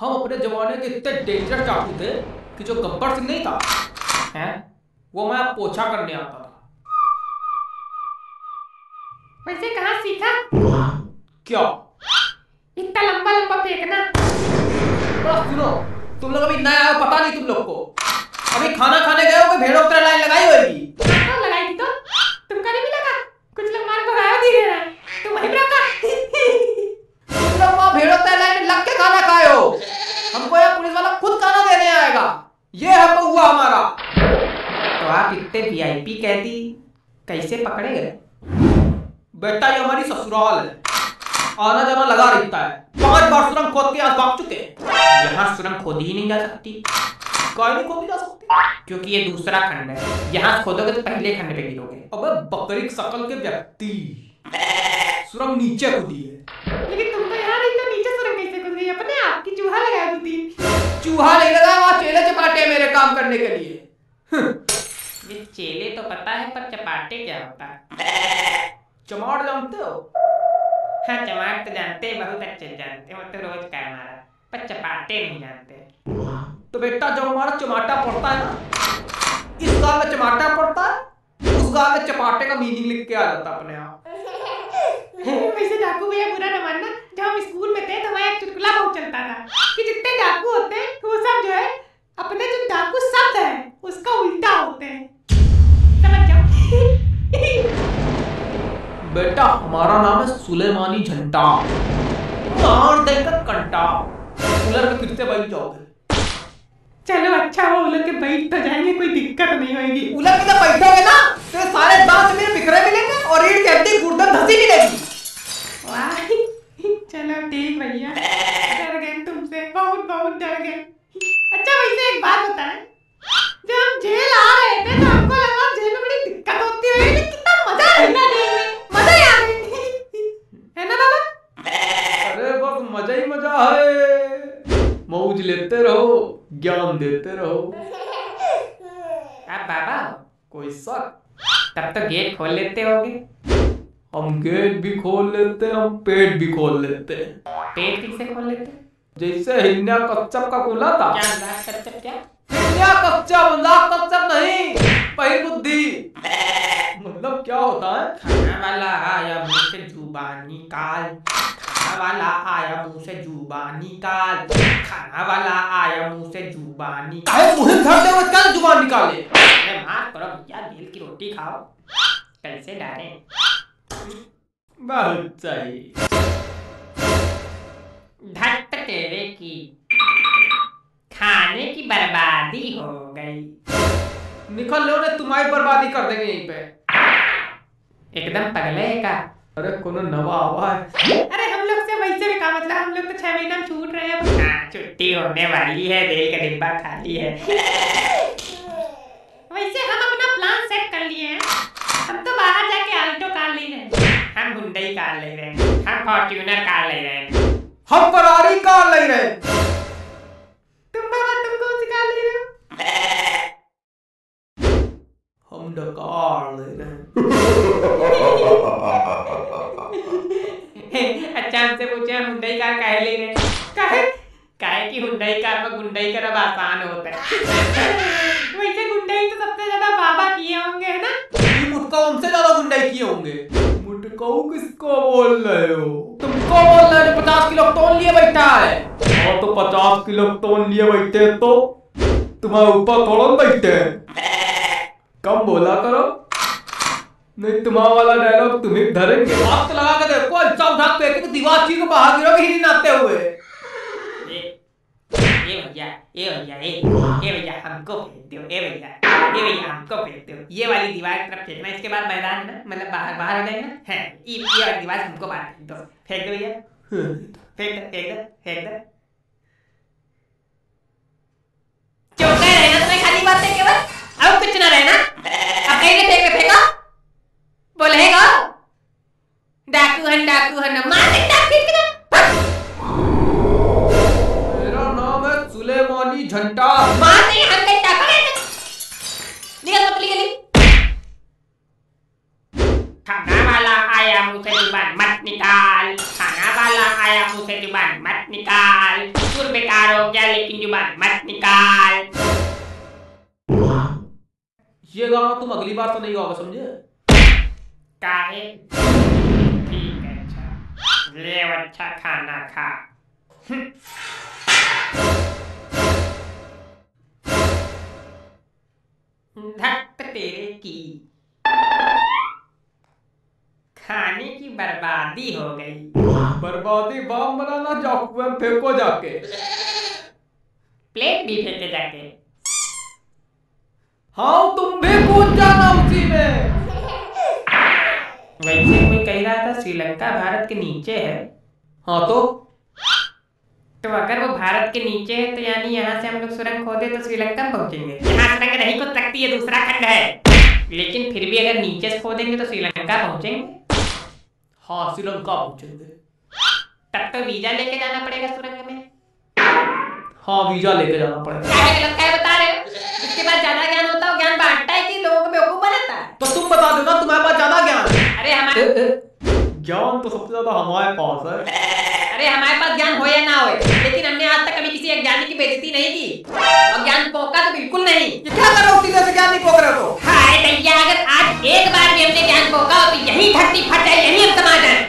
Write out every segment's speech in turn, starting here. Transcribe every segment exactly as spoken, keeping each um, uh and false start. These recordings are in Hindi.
हम अपने जमाने के इतने डेंजरस डाकू थे कि जो गब्बर सिंह नहीं था हैं, वो मैं पोछा करने आता था। वैसे कहाँ सीखा? क्या? इतना लंबा लंबा फेंकना। बस सुनो, तुम लोग अभी नए आए हो, पता नहीं तुम लोग को। अभी खाना खाने गए हो, भेड़ों की लाइन लगाई होगी। तो लगाई थी तो तुमको नहीं लगा? कुछ लोग मार भगाया दी रहे हैं, तुम वहीं पे रखा। तुम लोग वहाँ भेड़ों की लाइन में लग के खाना खाए हो। हमको यह पुलिस वाला खुद खाना देने आएगा। ये है बहुआ हमारा। तो आप इतने वीआईपी कैदी कैसे पकड़े गए? बेटा ये हमारी ससुराल है, आना जाना लगा रहता है। पांच बार सुरंग खोद के आज भाग चुके हैं। यहाँ सुरंग खोदी ही नहीं जा सकती। क्यों नहीं खोदी जा सकती? क्योंकि ये दूसरा खंड है, यहाँ खोदोगे तो पहले खंड पे गिरोगे। अबे बकरी की शकल के व्यक्ति, सुरंग नीचे कूदी है। लेकिन तुम तो यहाँ नहीं तो नीचे सुरंग कैसे कूद गई? अपने आप की चूहा लगा दी थी। चूहा नहीं लगा, वहाँ चेले चपाटे मेरे काम करने के लिए। ये चेले तो पता है, पर चपाटे क्या होता है? चमाट जानते हो? हाँ चमाट तो जानते हैं, बहुत अच्छे जानते हैं, वो तो रोज का हमारा, पर चपाटे नहीं जानते। तो बेटा जब हमारा चमाटा पड़ता है ना, इस गाल में चमाटा पड़ता है, उस गाल में चपाटे का मीनिंग लिख के आ जाता अपने आप। वैसे डाकू भैया बुरा न मानना, जब हम स्कूल में थे तो वहाँ एक चुटकुला बहुत चलता था कि जितने डाकू होते हैं वो सब जो है अपने जो डाकू शब्द है उसका उल्टा होते हैं। समझ जाओ। बेटा हमारा नाम है सुलेमानी झंटा, मार देकर कंटा, कूलर के फिर से बैठ जाओगे। चलो अच्छा वो उलट के बैठ तो जाएंगे, कोई दिक्कत नहीं होगी। उलट के बैठोगे ना तो सारे दांत मेरे बिखरे मिलेंगे और रीढ़ की हड्डी गुर्दन धंसी मिलेगी। वाह चलो ठीक भैया, डर गए तुमसे, बहुत बहुत डर गए। अच्छा वैसे एक बात बताएं, जब हम जेल आ रहे थे तो हमको लगा जेल में बड़ी दिक्कत होती है, लेकिन कितना मजा आया जेल में, मजा ही आ गई है ना बाबा? अरे बस मजा ही मजा है, मौज लेते रहो, ज्ञान देते रहो। आप बाबा कोई शक? तब तो गेट खोल लेते होगे। हम गेट भी खोल लेते हैं, हम पेट भी खोल लेते हैं। पेट किससे खोल लेते? जैसे हिन्या कच्चप का खुला था। क्या मजाक कच्चप? क्या हिन्या कच्चप? मजाक कच्चप नहीं, पही बुद्धि। मतलब क्या होता है? खाना वाला आया मुंह से जुबान निकाल, खाना वाला आया मुंह से जुबान निकाल, खाना वाला आया मुंह से जुबान निकाल। काहे मुंह धरते हुए कल जुबान निकाले? अरे मार करो भैया, जेल की रोटी खाओ, कैसे डरे? बहुत सही। धत तेरे की, खाने की बर्बादी हो गई। निकल लो ने तुम्हारी बर्बादी कर देंगे यहीं पे। एकदम पगले का। अरे कोनो नवा आवा है। अरे हम लोग से वैसे भी का मतलब, हम लोग तो छह महीना में छूट रहे हैं। हाँ छुट्टी होने वाली है, रेल का डिब्बा खाली है। वैसे हम अपना प्लान सेट कर लिए हैं, हम तो बाहर जाके आल्टो कार ले रहे हैं, हम हुंडई कार ले रहे हैं, हम फॉर्च्यूनर कार ले रहे हैं, हम फरारी कार ले रहे हैं। तुम बाबा तुम कौन सी कार ले रहे हो? हम डकार ले रहे हैं। अच्छा हमसे पूछे हम हुंडई कार काहे ले रहे हैं? काहे? काहे कि हुंडई कार में गुंडई करब आसान होता है। वैसे गुंडई तो सबसे ज्यादा बाबा किए होंगे है ना? मुटकाऊ हमसे ज्यादा गुंडई किए होंगे। मुटकाऊ किसको बोल रहे हो? तुमको बोल रहे हो, पचास किलो तोल लिए बैठा है। हाँ तो पचास किलो तोल लिए बैठे तो तुम्हारे ऊपर थोड़ा बैठे हैं। कम बोला करो, नहीं तुम्हारा वाला डायलॉग तुम्हें धरेंगे। हाथ तो लगा के देखो, अच्छा उठा के दीवार चीर के बाहर गिरोगे ही नहीं नाचते हुए। ये भैया ये भैया ये ये भैया हमको भेज दो, ये भैया ये भैया हमको भेज दो, ये वाली दीवार की तरफ फेंकना, इसके बाद मैदान है ना, मतलब बाहर बाहर आ जाएगा ना, है ये ये वाली दीवार हमको बाहर फेंक दो, फेंक दो भैया, फेंक दो फेंक दो फेंक दो। चौका रहना तुम्हें, खाली बातें केवल, अब कुछ ना रहना। अब कहीं फेंक दे, फेंका बोलेगा डाकू हन डाकू हन, मार दे डाकू किधर। सुलेमानी झंटा मार दे हम कहीं डाकू है, निकल पतली गली। खाना वाला आया मुंह से जुबान मत निकाल, खाना वाला आया मुंह से जुबान मत निकाल, बेकार हो गया, लेकिन जुबान मत निकाल। ये गाना तुम अगली बार तो नहीं गाओगे, समझे? काहे? ठीक है, अच्छा ले अच्छा खाना खा। धत तेरे की, खाने की बर्बादी हो गई। बर्बादी बम बनाना, चाकू में फेंको जाके। प्लेट भी फेंके जाके। हाँ तुम भी कूद जाना उसी में। वैसे कोई कह रहा था श्रीलंका भारत के नीचे है। हाँ तो तो अगर वो भारत के नीचे है तो यानी यहाँ से हम लोग सुरंग खोदे तो श्रीलंका में पहुंचेंगे। यहाँ सुरंग नहीं खोद सकती है, दूसरा खंड है। लेकिन फिर भी अगर नीचे से खोदेंगे तो श्रीलंका पहुंचेंगे। हाँ श्रीलंका पहुंचेंगे। तब तो वीजा लेके जाना पड़ेगा सुरंग में। हाँ वीजा लेके जाना पड़ेगा। क्या है गलत, क्या है बता रहे हो? इसके बाद ज्यादा ज्ञान होता है, ज्ञान बांटता है कि लोगों को बेवकूफ बनाता है। तो तुम बता दो ना, तुम्हारे पास ज्यादा ज्ञान। अरे हमारे ज्ञान तो सबसे ज्यादा हमारे पास है। अरे हमारे पास ज्ञान हो या ना हो, लेकिन हमने आज तक कभी किसी अज्ञानी की बेइज्जती नहीं की और ज्ञान पोका तो बिल्कुल नहीं। ये क्या कर रहे हो? तीसरे से ज्ञान नहीं पोक रहे हो? हाय भैया, अगर आज एक बार भी हमने ज्ञान पोका तो यही धरती फट जाए, यही हम समा जाए।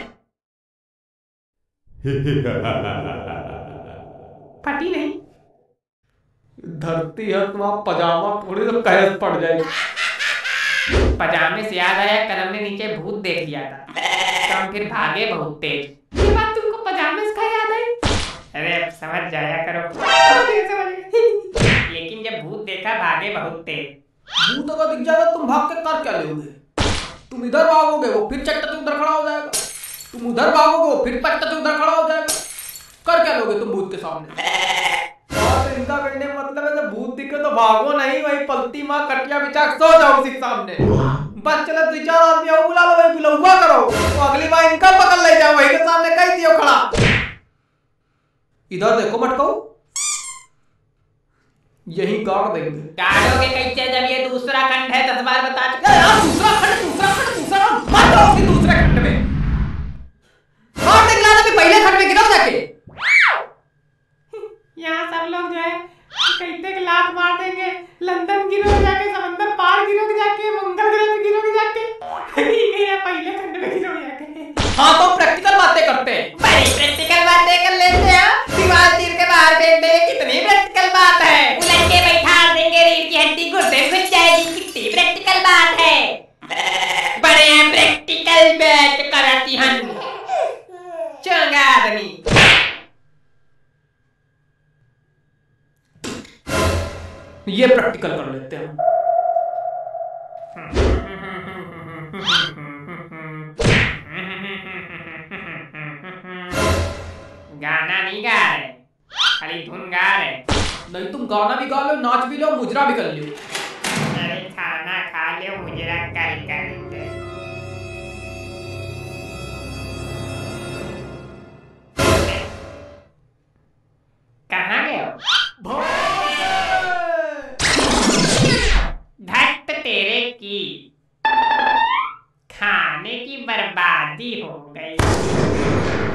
फटी नहीं, धरती है तुम्हारा पजामा थोड़ी तो कहस पड़ जाएगी। पजामे से याद आया, कल हमने नीचे भूत देख लिया था तो हम फिर भागे बहुत तेज। ये बात तुमको पजामे से याद आई? अरे अब समझ जाया करो। लेकिन जब भूत देखा भागे बहुत तेज। भूत अगर दिख जाएगा तुम भाग के कर क्या लोगे? तुम इधर भागोगे वो फिर चट्टा से उधर खड़ा हो जाएगा, तुम उधर भागोगे वो फिर पट्टा से उधर खड़ा हो जाएगा। कर क्या लोगे तुम भूत के सामने? और इनका कहने का मतलब है जब भूत दिखे तो भागो नहीं, वही पलती माँ कटिया बिछा सो जाओ उसी के सामने। बस चलो दो चार आदमी आओ, बुला लो, वही बुलाऊंगा करो तो अगली बार इनका पकड़ ले जाओ, वही के सामने कहीं दियो खड़ा। इधर देखो मटकाऊ, यही गाड़ देंगे। गाड़ोगे कैसे जब ये दूसरा खंड है? दस बार बता चुका। यार दूसरा खंड दूसरा खंड दूसरा मत जाओ कि दूसरे खंड में मार दे गिरा भी पहले खंड में गिराओ जाके। यहाँ सब लोग जो है कहते कि लात मार देंगे, लंदन गिरोगे जाके, समंदर पार गिरोगे जाके, मंगल ग्रह पे गिरोगे जाके, पहले खंड में गिरोगे जाके। हाँ तो प्रैक्टिकल बातें करते हैं। बड़ी प्रैक्टिकल बातें कर लेते हैं। दीवार तीर के बाहर फेंक देंगे, कितनी प्रैक्टिकल बात है। उलट के बैठा देंगे, रीढ़ की हड्डी गुर्दे में घुस जाएगी, कितनी प्रैक्टिकल बात है। बड़े प्रैक्टिकल बैठ कराती हम चंगा आदमी। ये प्रैक्टिकल कर लेते हैं हम। गाना नहीं गा रहे, खाली धुन गा रहे। नहीं तुम गाना भी गा लो, नाच भी लो, मुजरा भी कर लो। अरे खाना खा लो, मुजरा कर कर दे। कहाँ गए हो? धत तेरे की, खाने की बर्बादी हो गई।